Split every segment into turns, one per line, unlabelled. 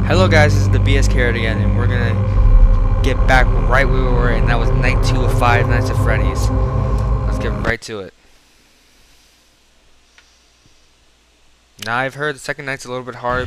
Hello guys, this is the BS Carrot again, and we're gonna get back right where we were, and that was night 2 of 5 Nights at Freddy's. Let's get right to it. Now I've heard the second night's a little bit hard.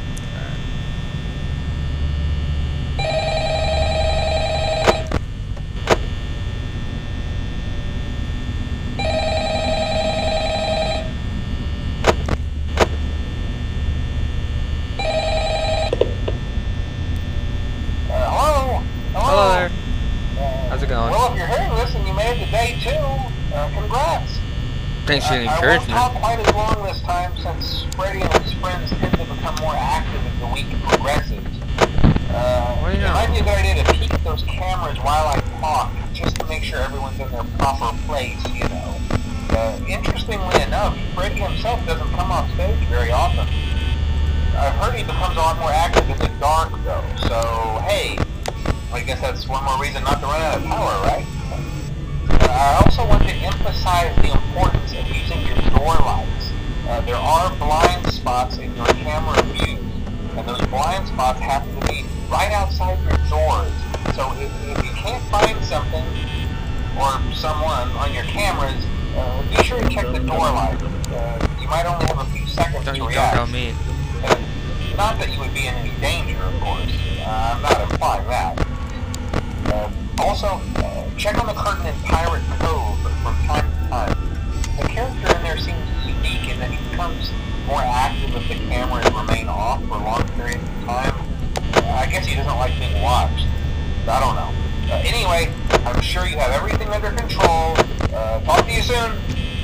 Hello there. How's it going?
Well, if you're hearing this and you made it to day 2, congrats.
Thanks for the
I won't
encouragement.
talk quite as long this time since Freddy and his friends tend to become more active as the week progresses.
What do you
It might be a
know?
good idea to peek at those cameras while I talk, just to make sure everyone's in their proper place, you know. Interestingly enough, Freddy himself doesn't come off stage very often. I've heard he becomes a lot more active in the dark, though, so hey, I guess that's one more reason not to run out of power, right? I also want to emphasize the importance of using your door lights. There are blind spots in your camera views, and those blind spots happen to be right outside your doors. So if you can't find something or someone on your cameras, be sure to check the door lights. You might only have a few seconds
Don't
to
you
react.
dunk on me.
Not that you would be in any danger, of course. I'm not implying that. Also, check on the curtain in Pirate Cove from time to time. The character in there seems unique in that he becomes more active if the cameras remain off for long periods of time. I guess he doesn't like being watched. I don't know. Anyway, I'm sure you have everything under control. Talk to you soon.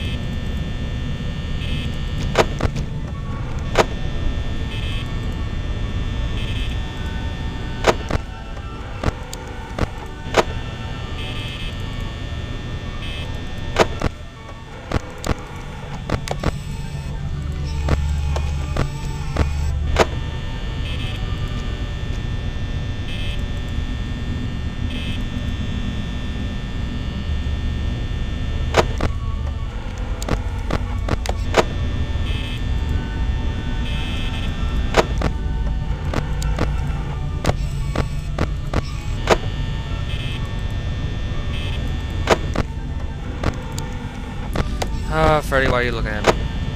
Freddy, why are you looking at me?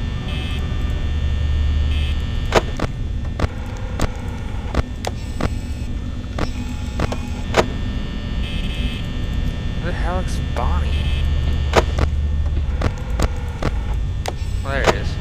Where the hell is Bonnie? Well, there he is.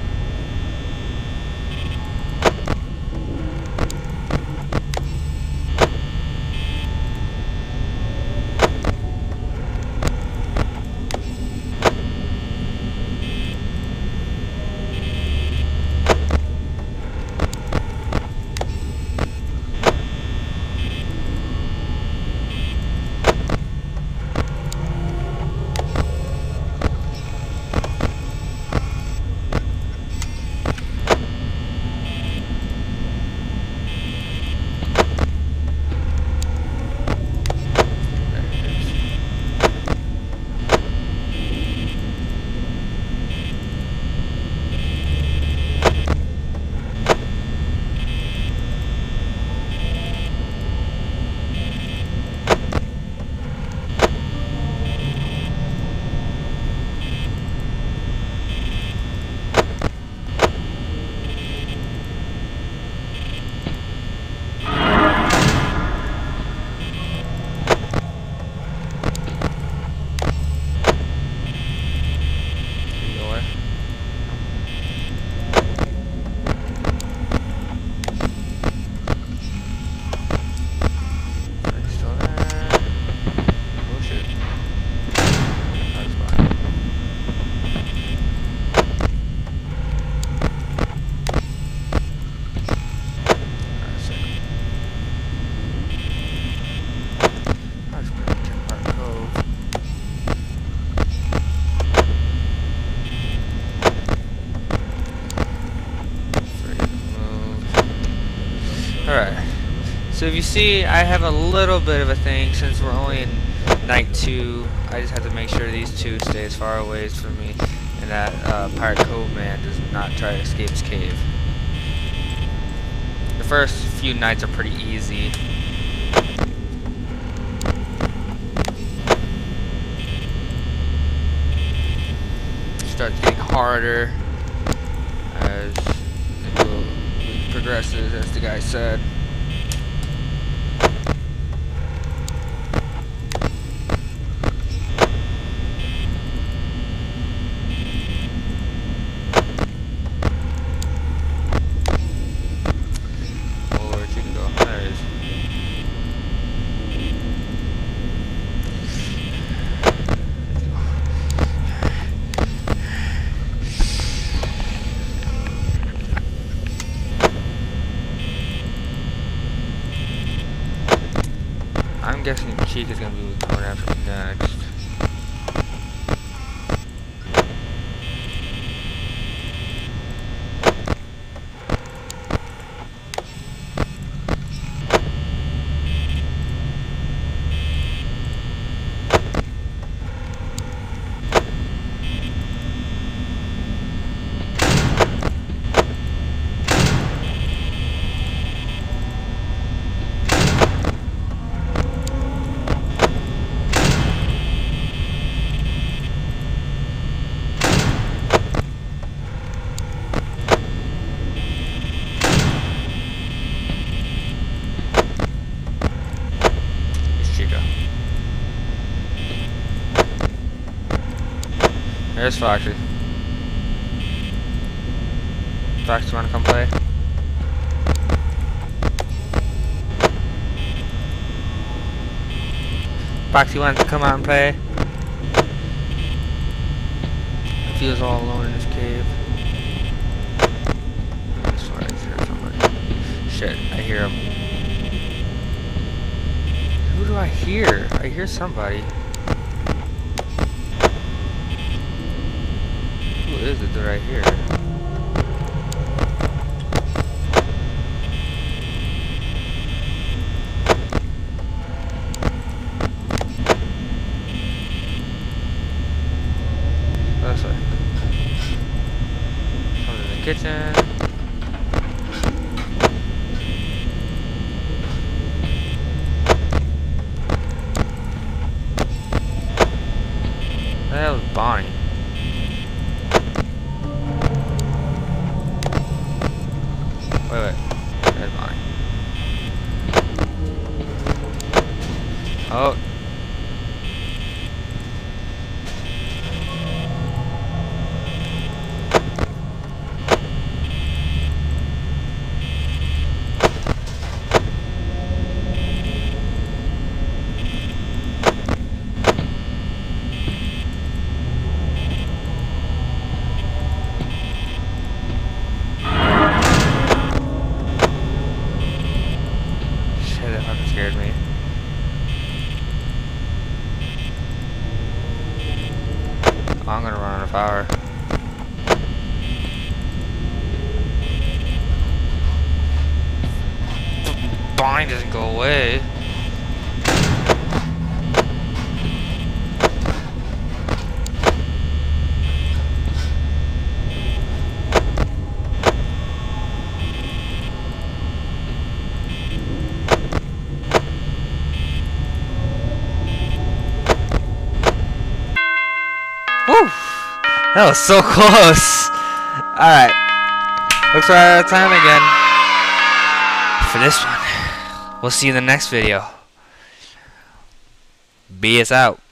Alright, so if you see, I have a little bit of a thing since we're only in night 2. I just have to make sure these two stay as far away from me, and that Pirate Cove man does not try to escape his cave. first few nights are pretty easy. It starts getting harder as it progresses, as the guy said. I'm guessing Chica's gonna be coming after me next. There's Foxy. Foxy, wanna come play? Foxy wants to come out and play. He feels all alone in his cave. I swear I hear somebody. Shit, I hear him. Who do I hear? I hear somebody. Who is it that I hear? Oh, this way. Come to the kitchen. Where the hell is Bonnie? Wait. There's Bonnie. Oh. Scared me. Oh, I'm gonna run out of power. Bonnie doesn't go away. Woo! That was so close. Alright. Looks like we're out of time again for this one. We'll see you in the next video. BS out.